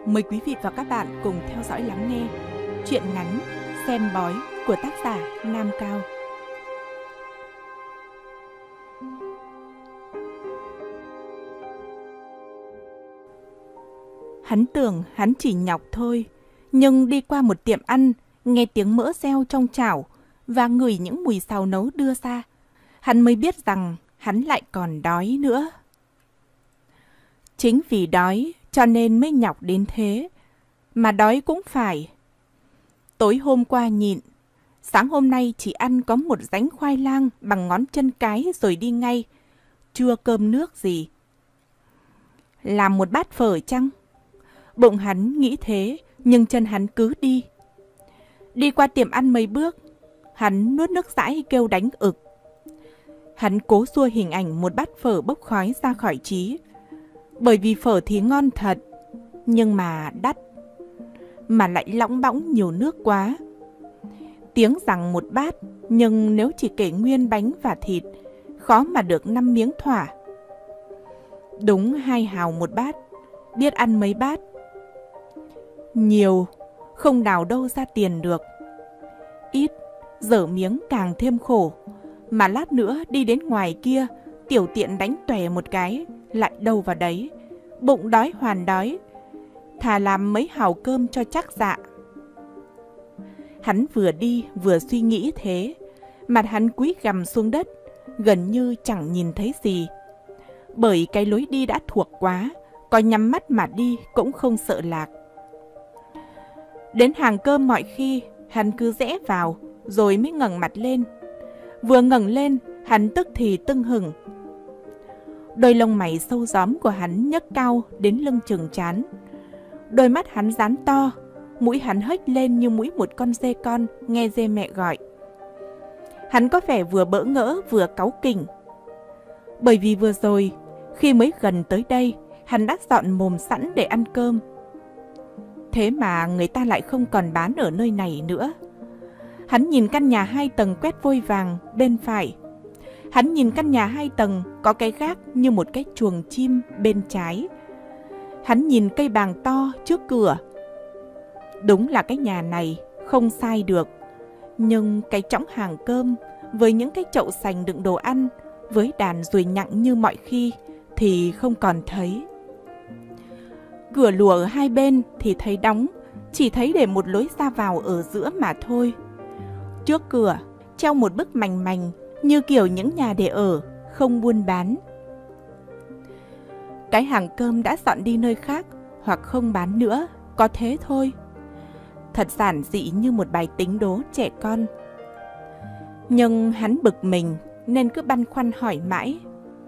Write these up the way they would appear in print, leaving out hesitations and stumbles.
Mời quý vị và các bạn cùng theo dõi lắng nghe truyện ngắn Xem Bói của tác giả Nam Cao. Hắn tưởng hắn chỉ nhọc thôi, nhưng đi qua một tiệm ăn, nghe tiếng mỡ reo trong chảo và ngửi những mùi xào nấu đưa ra, hắn mới biết rằng hắn lại còn đói nữa. Chính vì đói cho nên mới nhọc đến thế, mà đói cũng phải. Tối hôm qua nhịn, sáng hôm nay chỉ ăn có một ránh khoai lang bằng ngón chân cái rồi đi ngay, chưa cơm nước gì. Làm một bát phở chăng? Bụng hắn nghĩ thế, nhưng chân hắn cứ đi. Đi qua tiệm ăn mấy bước, hắn nuốt nước dãi kêu đánh ực. Hắn cố xua hình ảnh một bát phở bốc khói ra khỏi trí. Bởi vì phở thì ngon thật, nhưng mà đắt, mà lại lõng bõng nhiều nước quá. Tiếng rằng một bát, nhưng nếu chỉ kể nguyên bánh và thịt, khó mà được 5 miếng thỏa. Đúng 2 hào một bát, biết ăn mấy bát. Nhiều, không đào đâu ra tiền được. Ít, dở miếng càng thêm khổ, mà lát nữa đi đến ngoài kia, tiểu tiện đánh tòe một cái, lại đâu vào đấy, bụng đói hoàn đói, thà làm mấy hào cơm cho chắc dạ. Hắn vừa đi vừa suy nghĩ thế, mặt hắn cúi gằm xuống đất, gần như chẳng nhìn thấy gì. Bởi cái lối đi đã thuộc quá, có nhắm mắt mà đi cũng không sợ lạc. Đến hàng cơm mọi khi, hắn cứ rẽ vào, rồi mới ngẩng mặt lên. Vừa ngẩng lên, hắn tức thì tưng hửng. Đôi lông mày sâu gióm của hắn nhấc cao đến lưng chừng trán. Đôi mắt hắn dán to, mũi hắn hếch lên như mũi một con dê con nghe dê mẹ gọi. Hắn có vẻ vừa bỡ ngỡ vừa cáu kỉnh. Bởi vì vừa rồi, khi mới gần tới đây, hắn đã dọn mồm sẵn để ăn cơm. Thế mà người ta lại không còn bán ở nơi này nữa. Hắn nhìn căn nhà 2 tầng quét vôi vàng bên phải. Hắn nhìn căn nhà 2 tầng có cái gác như một cái chuồng chim bên trái. Hắn nhìn cây bàng to trước cửa. Đúng là cái nhà này không sai được. Nhưng cái chõng hàng cơm với những cái chậu sành đựng đồ ăn, với đàn ruồi nhặng như mọi khi thì không còn thấy. Cửa lùa ở 2 bên thì thấy đóng, chỉ thấy để một lối ra vào ở giữa mà thôi. Trước cửa treo một bức mành mành như kiểu những nhà để ở, không buôn bán. Cái hàng cơm đã dọn đi nơi khác hoặc không bán nữa, có thế thôi. Thật giản dị như một bài tính đố trẻ con. Nhưng hắn bực mình nên cứ băn khoăn hỏi mãi.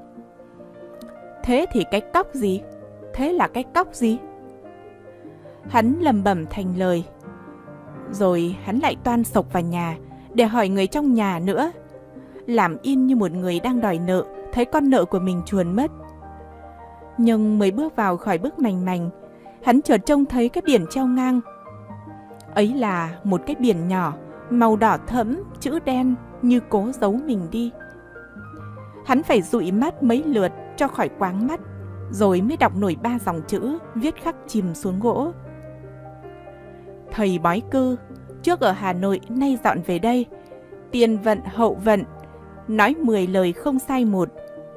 Thế thì cái cóc gì? Thế là cái cóc gì? Hắn lẩm bẩm thành lời. Rồi hắn lại toan xộc vào nhà để hỏi người trong nhà nữa, làm in như một người đang đòi nợ, thấy con nợ của mình chuồn mất. Nhưng mới bước vào khỏi bức mành mành, hắn chợt trông thấy cái biển treo ngang. Ấy là một cái biển nhỏ, màu đỏ thẫm, chữ đen như cố giấu mình đi. Hắn phải dụi mắt mấy lượt cho khỏi quáng mắt, rồi mới đọc nổi 3 dòng chữ viết khắc chìm xuống gỗ. Thầy bói cư, trước ở Hà Nội nay dọn về đây, tiền vận hậu vận, nói 10 lời không sai một.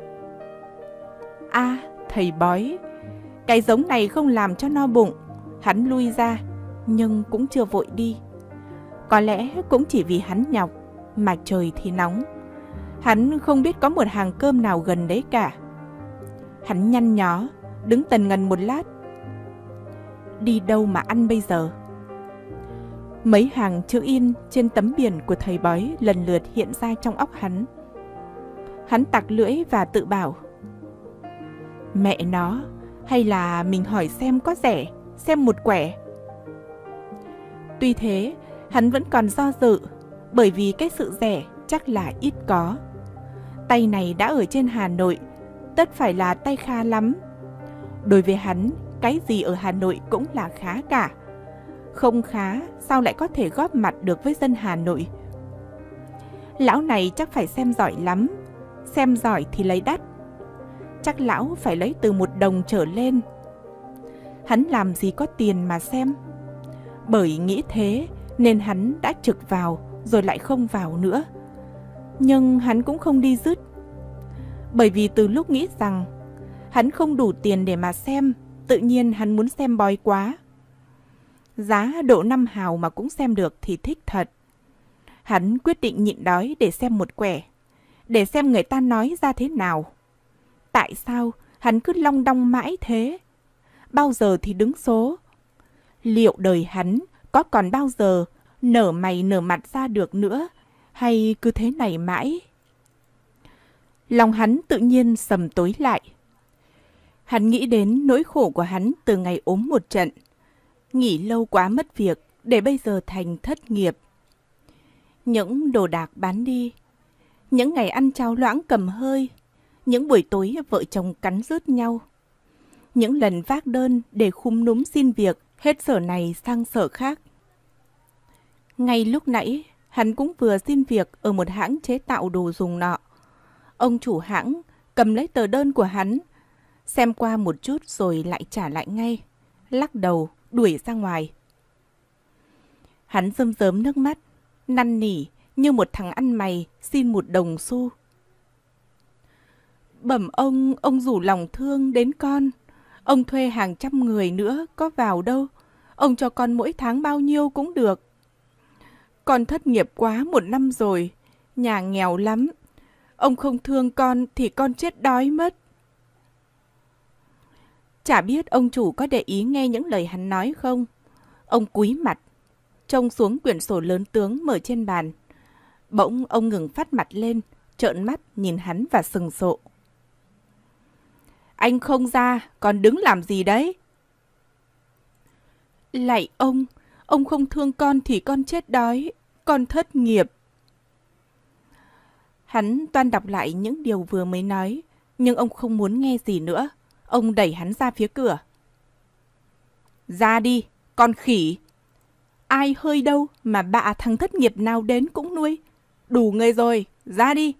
Thầy bói, cái giống này không làm cho no bụng. Hắn lui ra, nhưng cũng chưa vội đi. Có lẽ cũng chỉ vì hắn nhọc, mà trời thì nóng. Hắn không biết có một hàng cơm nào gần đấy cả. Hắn nhăn nhó, đứng tần ngần một lát. Đi đâu mà ăn bây giờ? Mấy hàng chữ in trên tấm biển của thầy bói lần lượt hiện ra trong óc hắn. Hắn tặc lưỡi và tự bảo, mẹ nó, hay là mình hỏi xem có rẻ, xem một quẻ. Tuy thế, hắn vẫn còn do dự, bởi vì cái sự rẻ chắc là ít có. Tay này đã ở trên Hà Nội, tất phải là tay khá lắm. Đối với hắn, cái gì ở Hà Nội cũng là khá cả. Không khá, sao lại có thể góp mặt được với dân Hà Nội? Lão này chắc phải xem giỏi lắm. Xem giỏi thì lấy đắt. Chắc lão phải lấy từ 1 đồng trở lên. hắn làm gì có tiền mà xem. Bởi nghĩ thế nên hắn đã trực vào rồi lại không vào nữa. Nhưng hắn cũng không đi dứt. Bởi vì từ lúc nghĩ rằng hắn không đủ tiền để mà xem, tự nhiên hắn muốn xem bói quá. Giá độ 5 hào mà cũng xem được thì thích thật. Hắn quyết định nhịn đói để xem một quẻ, để xem người ta nói ra thế nào. Tại sao hắn cứ long đong mãi thế? Bao giờ thì đứng số? Liệu đời hắn có còn bao giờ nở mày nở mặt ra được nữa, hay cứ thế này mãi? Lòng hắn tự nhiên sầm tối lại. Hắn nghĩ đến nỗi khổ của hắn từ ngày ốm một trận, nghỉ lâu quá mất việc để bây giờ thành thất nghiệp. Những đồ đạc bán đi, những ngày ăn cháo loãng cầm hơi, những buổi tối vợ chồng cắn rứt nhau, những lần vác đơn để khúm núm xin việc hết sở này sang sở khác. Ngay lúc nãy, hắn cũng vừa xin việc ở một hãng chế tạo đồ dùng nọ. Ông chủ hãng cầm lấy tờ đơn của hắn, xem qua một chút rồi lại trả lại ngay, lắc đầu đuổi ra ngoài. Hắn rơm rớm nước mắt, năn nỉ như một thằng ăn mày xin 1 đồng xu. Bẩm ông rủ lòng thương đến con. Ông thuê hàng trăm người nữa có vào đâu. Ông cho con mỗi tháng bao nhiêu cũng được. Con thất nghiệp quá 1 năm rồi, nhà nghèo lắm. Ông không thương con thì con chết đói mất. Chả biết ông chủ có để ý nghe những lời hắn nói không? Ông cúi mặt, trông xuống quyển sổ lớn tướng mở trên bàn. Bỗng ông ngừng phát mặt lên, trợn mắt nhìn hắn và sừng sộ. Anh không ra, còn đứng làm gì đấy? Lạy ông không thương con thì con chết đói, con thất nghiệp. Hắn toan đọc lại những điều vừa mới nói, nhưng ông không muốn nghe gì nữa. Ông đẩy hắn ra phía cửa. Ra đi, con khỉ! Ai hơi đâu mà bạ thằng thất nghiệp nào đến cũng nuôi. Đủ người rồi, ra đi!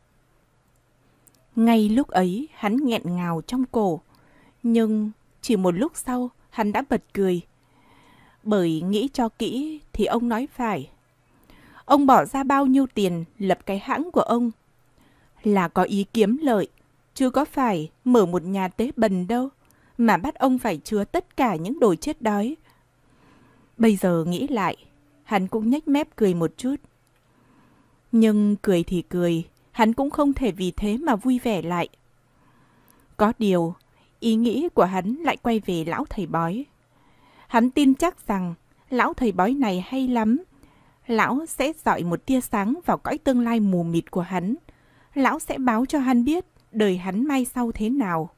Ngay lúc ấy, hắn nghẹn ngào trong cổ. Nhưng chỉ một lúc sau, hắn đã bật cười. Bởi nghĩ cho kỹ thì ông nói phải. Ông bỏ ra bao nhiêu tiền lập cái hãng của ông là có ý kiếm lợi, chứ có phải mở một nhà tế bần đâu mà bắt ông phải chứa tất cả những đồ chết đói. Bây giờ nghĩ lại, hắn cũng nhếch mép cười một chút. Nhưng cười thì cười, hắn cũng không thể vì thế mà vui vẻ lại. Có điều, ý nghĩ của hắn lại quay về lão thầy bói. Hắn tin chắc rằng lão thầy bói này hay lắm. Lão sẽ dọi một tia sáng vào cõi tương lai mù mịt của hắn. Lão sẽ báo cho hắn biết đời hắn mai sau thế nào.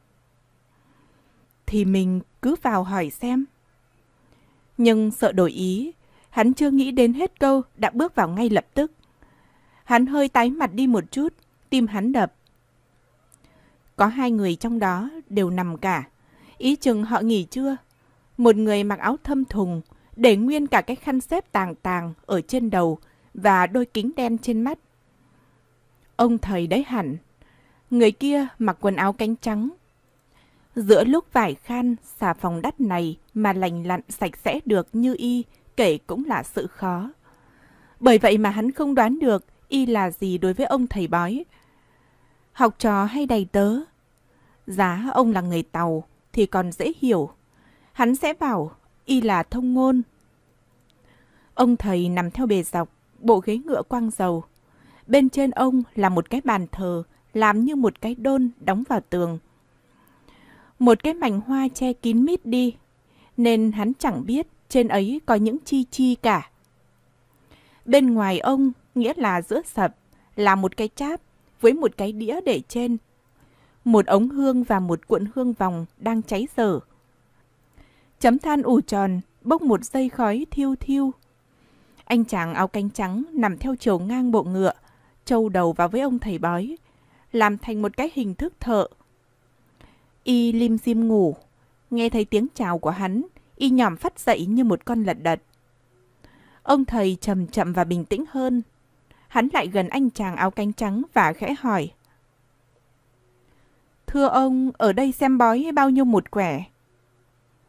Thì mình cứ vào hỏi xem. Nhưng sợ đổi ý, hắn chưa nghĩ đến hết câu đã bước vào ngay lập tức. Hắn hơi tái mặt đi một chút, tim hắn đập. Có 2 người trong đó đều nằm cả. Ý chừng họ nghỉ trưa. Một người mặc áo thâm thùng, để nguyên cả cái khăn xếp tàng tàng ở trên đầu và đôi kính đen trên mắt. Ông thầy đấy hẳn. Người kia mặc quần áo cánh trắng. Giữa lúc vải khan xà phòng đắt này mà lành lặn sạch sẽ được như y, kể cũng là sự khó. Bởi vậy mà hắn không đoán được y là gì đối với ông thầy bói. Học trò hay đầy tớ? Giá ông là người Tàu thì còn dễ hiểu. Hắn sẽ bảo y là thông ngôn. Ông thầy nằm theo bề dọc, bộ ghế ngựa quang dầu. Bên trên ông là một cái bàn thờ làm như một cái đôn đóng vào tường. Một cái mảnh hoa che kín mít đi, nên hắn chẳng biết trên ấy có những chi chi cả. Bên ngoài ông, nghĩa là giữa sập, là một cái cháp với một cái đĩa để trên. Một ống hương và một cuộn hương vòng đang cháy dở. Chấm than ủ tròn, bốc một dây khói thiêu thiêu. Anh chàng áo cánh trắng nằm theo chiều ngang bộ ngựa, trâu đầu vào với ông thầy bói, làm thành một cái hình thức thợ. Y lim dim ngủ, nghe thấy tiếng chào của hắn, y nhòm phát dậy như một con lật đật. Ông thầy chậm chậm và bình tĩnh hơn. Hắn lại gần anh chàng áo cánh trắng và khẽ hỏi. Thưa ông, ở đây xem bói bao nhiêu một quẻ?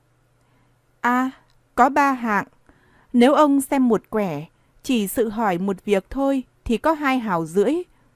À, có 3 hạng. Nếu ông xem một quẻ, chỉ sự hỏi một việc thôi thì có 2,5 hào.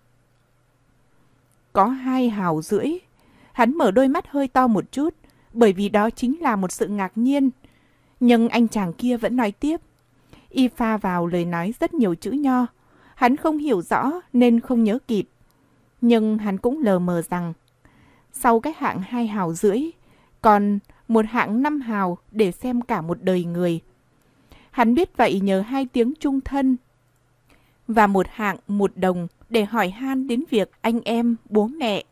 Có 2,5 hào. Hắn mở đôi mắt hơi to một chút, bởi vì đó chính là một sự ngạc nhiên. Nhưng anh chàng kia vẫn nói tiếp. Y pha vào lời nói rất nhiều chữ nho. Hắn không hiểu rõ nên không nhớ kịp. Nhưng hắn cũng lờ mờ rằng sau cái hạng 2,5 hào, còn một hạng 5 hào để xem cả một đời người. Hắn biết vậy nhờ 2 tiếng chung thân và một hạng 1 đồng để hỏi han đến việc anh em, bố mẹ.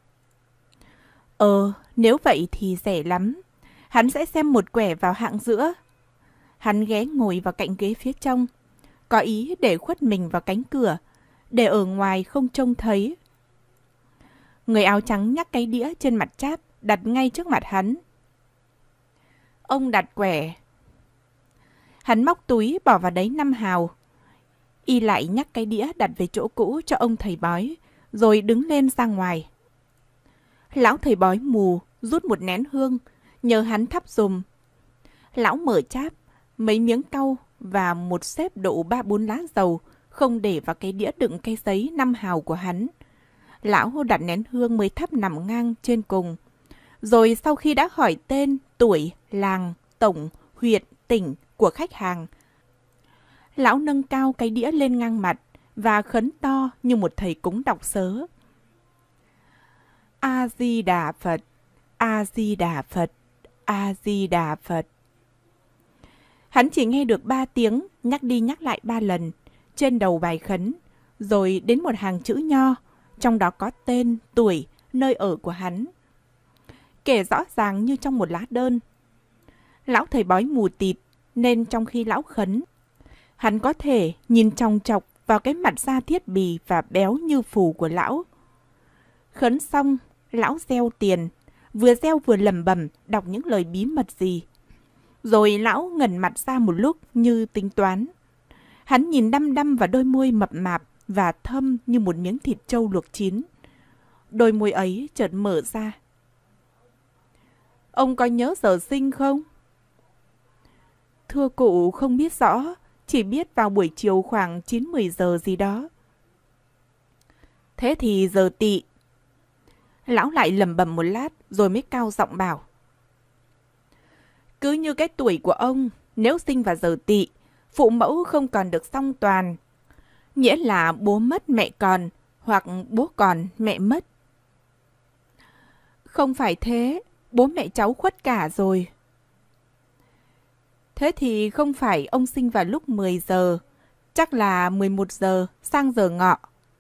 Nếu vậy thì rẻ lắm. Hắn sẽ xem một quẻ vào hạng giữa. Hắn ghé ngồi vào cạnh ghế phía trong, có ý để khuất mình vào cánh cửa, để ở ngoài không trông thấy. Người áo trắng nhắc cái đĩa trên mặt cháp, đặt ngay trước mặt hắn. Ông đặt quẻ. Hắn móc túi bỏ vào đấy 5 hào. Y lại nhắc cái đĩa đặt về chỗ cũ cho ông thầy bói, rồi đứng lên ra ngoài. Lão thầy bói mù rút một nén hương, nhờ hắn thắp giùm. Lão mở cháp, mấy miếng cau và một xếp độ 3-4 lá dầu, không để vào cái đĩa đựng cây giấy 5 hào của hắn. Lão đặt nén hương mới thắp nằm ngang trên cùng. Rồi sau khi đã hỏi tên, tuổi, làng, tổng, huyện, tỉnh của khách hàng, lão nâng cao cái đĩa lên ngang mặt và khấn to như một thầy cúng đọc sớ. A-di-đà Phật, A-di-đà Phật, A-di-đà Phật. Hắn chỉ nghe được 3 tiếng nhắc đi nhắc lại 3 lần trên đầu bài khấn, rồi đến một hàng chữ nho, trong đó có tên, tuổi, nơi ở của hắn, kể rõ ràng như trong một lá đơn. Lão thầy bói mù tịt, nên trong khi lão khấn, hắn có thể nhìn chòng chọc vào cái mặt da thiết bì và béo như phù của lão. Khấn xong, lão gieo tiền, vừa gieo vừa lẩm bẩm đọc những lời bí mật gì. Rồi lão ngẩn mặt ra một lúc như tính toán. Hắn nhìn đăm đăm vào đôi môi mập mạp và thâm như một miếng thịt trâu luộc chín. Đôi môi ấy chợt mở ra. Ông có nhớ giờ sinh không? Thưa cụ không biết rõ, chỉ biết vào buổi chiều khoảng 9-10 giờ gì đó. Thế thì giờ Tỵ. Lão lại lẩm bẩm một lát rồi mới cao giọng bảo. Cứ như cái tuổi của ông, nếu sinh vào giờ Tỵ, phụ mẫu không còn được song toàn. Nghĩa là bố mất mẹ còn, hoặc bố còn mẹ mất. Không phải thế, bố mẹ cháu khuất cả rồi. Thế thì không phải ông sinh vào lúc 10 giờ, chắc là 11 giờ sang giờ ngọ.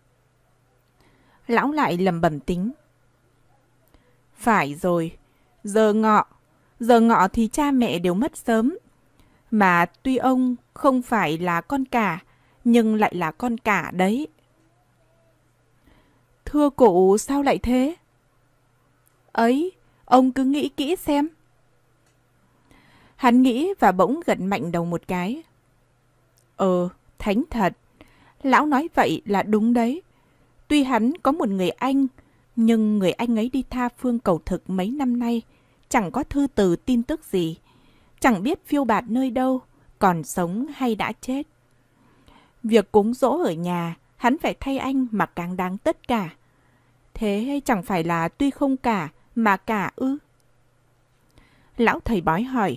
Lão lại lẩm bẩm tính. Phải rồi, giờ ngọ thì cha mẹ đều mất sớm. Mà tuy ông không phải là con cả, nhưng lại là con cả đấy. Thưa cụ sao lại thế? Ấy, ông cứ nghĩ kỹ xem. Hắn nghĩ và bỗng gật mạnh đầu một cái. Thánh thật. Lão nói vậy là đúng đấy. Tuy hắn có một người anh, nhưng người anh ấy đi tha phương cầu thực mấy năm nay, chẳng có thư từ tin tức gì, chẳng biết phiêu bạt nơi đâu, còn sống hay đã chết. Việc cúng giỗ ở nhà, hắn phải thay anh mà càng đáng tất cả. Thế chẳng phải là tuy không cả, mà cả ư? Lão thầy bói hỏi.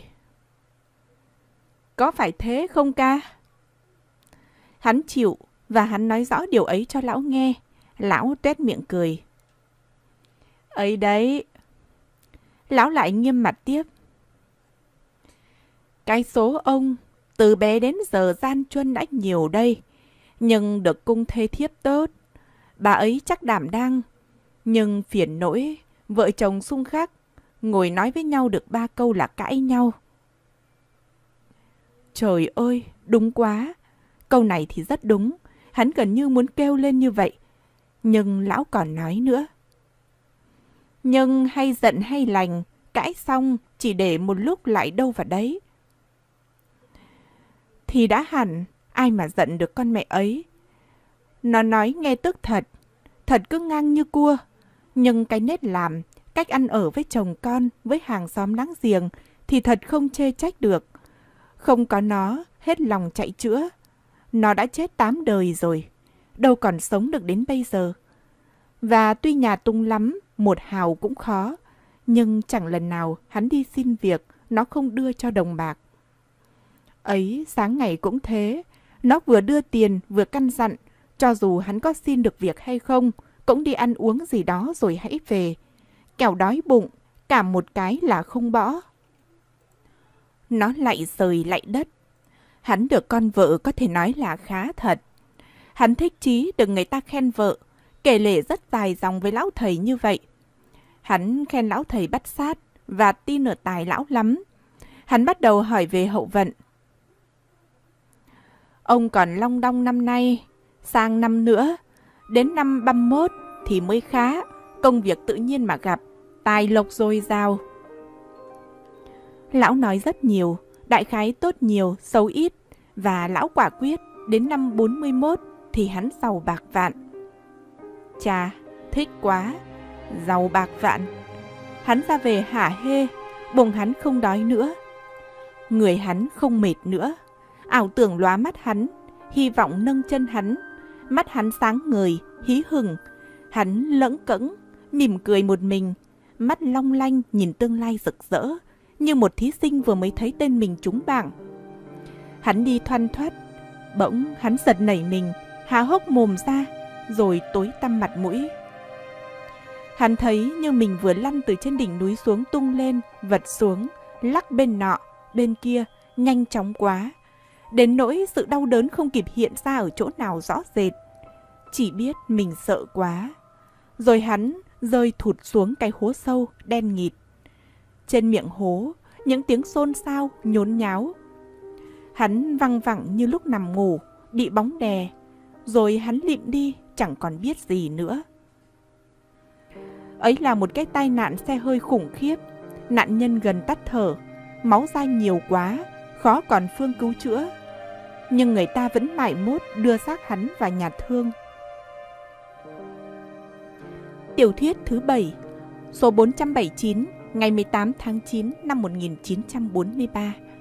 Có phải thế không ca? Hắn chịu, và hắn nói rõ điều ấy cho lão nghe. Lão tuét miệng cười. Ấy đấy. Lão lại nghiêm mặt tiếp. Cái số ông, từ bé đến giờ gian truân đã nhiều đây, nhưng được cung thê thiếp tốt. Bà ấy chắc đảm đang, nhưng phiền nỗi, vợ chồng xung khắc, ngồi nói với nhau được 3 câu là cãi nhau. Trời ơi, đúng quá. Câu này thì rất đúng, hắn gần như muốn kêu lên như vậy. Nhưng lão còn nói nữa. Nhưng hay giận hay lành, cãi xong chỉ để một lúc lại đâu vào đấy. Thì đã hẳn, ai mà giận được con mẹ ấy. Nó nói nghe tức thật, thật cứ ngang như cua. Nhưng cái nết làm, cách ăn ở với chồng con, với hàng xóm láng giềng thì thật không chê trách được. Không có nó, hết lòng chạy chữa. Nó đã chết 8 đời rồi, đâu còn sống được đến bây giờ. Và tuy nhà tung lắm, một hào cũng khó, nhưng chẳng lần nào hắn đi xin việc, nó không đưa cho đồng bạc. Ấy, sáng ngày cũng thế, nó vừa đưa tiền vừa căn dặn, cho dù hắn có xin được việc hay không, cũng đi ăn uống gì đó rồi hãy về. Kẻo đói bụng, cảm một cái là không bỏ. Nó lạy trời lạy đất. Hắn được con vợ có thể nói là khá thật. Hắn thích chí được người ta khen vợ, kể lể rất dài dòng với lão thầy như vậy. Hắn khen lão thầy bắt sát và tin ở tài lão lắm. Hắn bắt đầu hỏi về hậu vận. Ông còn long đong năm nay, sang năm nữa, đến năm 31 thì mới khá, công việc tự nhiên mà gặp, tài lộc dồi dào. Lão nói rất nhiều, đại khái tốt nhiều, xấu ít, và lão quả quyết đến năm 41 thì hắn giàu bạc vạn. Chà, thích quá, giàu bạc vạn. Hắn ra về hả hê, bụng hắn không đói nữa. Người hắn không mệt nữa, ảo tưởng lóa mắt hắn, hy vọng nâng chân hắn. Mắt hắn sáng ngời, hí hửng. Hắn lững cững, mỉm cười một mình, mắt long lanh nhìn tương lai rực rỡ, như một thí sinh vừa mới thấy tên mình trúng bảng. Hắn đi thoăn thoắt, bỗng hắn giật nảy mình, há hốc mồm ra, rồi tối tăm mặt mũi. Hắn thấy như mình vừa lăn từ trên đỉnh núi xuống, tung lên, vật xuống, lắc bên nọ, bên kia, nhanh chóng quá. Đến nỗi sự đau đớn không kịp hiện ra ở chỗ nào rõ rệt. Chỉ biết mình sợ quá. Rồi hắn rơi thụt xuống cái hố sâu, đen nghịt. Trên miệng hố, những tiếng xôn xao, nhốn nháo. Hắn văng vẳng như lúc nằm ngủ, bị bóng đè. Rồi hắn lịm đi, chẳng còn biết gì nữa. Ấy là một cái tai nạn xe hơi khủng khiếp. Nạn nhân gần tắt thở, máu ra nhiều quá, khó còn phương cứu chữa. Nhưng người ta vẫn mải mốt đưa xác hắn vào nhà thương. Tiểu thuyết thứ 7, số 479, ngày 18 tháng 9 năm 1943.